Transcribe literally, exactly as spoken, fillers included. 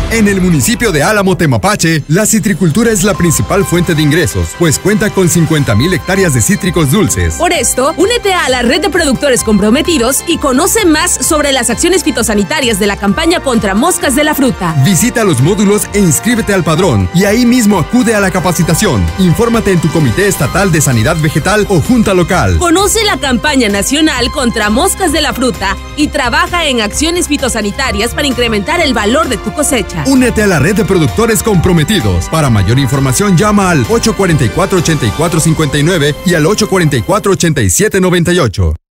En el municipio de Álamo, Temapache, la citricultura es la principal fuente de ingresos, pues cuenta con cincuenta mil hectáreas de cítricos dulces. Por esto, únete a la red de productores comprometidos y conoce más sobre las acciones fitosanitarias de la campaña contra moscas de la fruta. Visita los módulos e inscríbete al padrón y ahí mismo acude a la capacitación. Infórmate en tu Comité Estatal de Sanidad Vegetal o Junta Local. Conoce la campaña nacional contra moscas de la fruta y trabaja en acciones fitosanitarias para incrementar el valor de tu cosecha. Únete a la red de productores comprometidos. Para mayor información llama al ocho cuatro cuatro, ocho cuatro cinco nueve y al ocho cuatro cuatro, ocho siete nueve ocho.